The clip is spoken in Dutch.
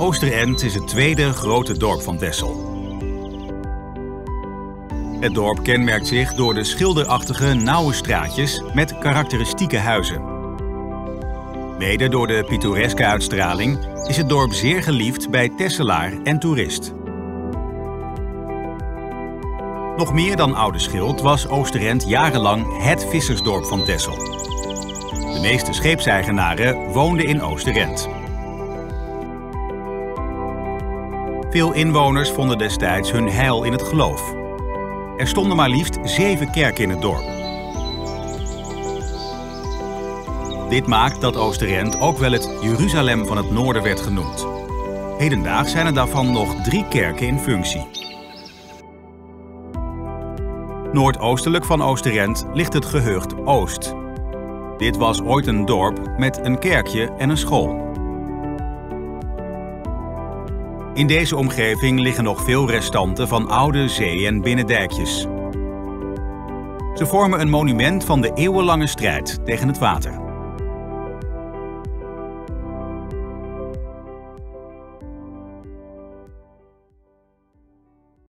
Oosterend is het tweede grote dorp van Texel. Het dorp kenmerkt zich door de schilderachtige, nauwe straatjes met karakteristieke huizen. Mede door de pittoreske uitstraling is het dorp zeer geliefd bij Tesselaar en toerist. Nog meer dan Oudeschild was Oosterend jarenlang het vissersdorp van Texel. De meeste scheepseigenaren woonden in Oosterend. Veel inwoners vonden destijds hun heil in het geloof. Er stonden maar liefst 7 kerken in het dorp. Dit maakt dat Oosterend ook wel het Jeruzalem van het Noorden werd genoemd. Hedendaags zijn er daarvan nog 3 kerken in functie. Noordoostelijk van Oosterend ligt het gehucht Oost. Dit was ooit een dorp met een kerkje en een school. In deze omgeving liggen nog veel restanten van oude zee- en binnendijkjes. Ze vormen een monument van de eeuwenlange strijd tegen het water.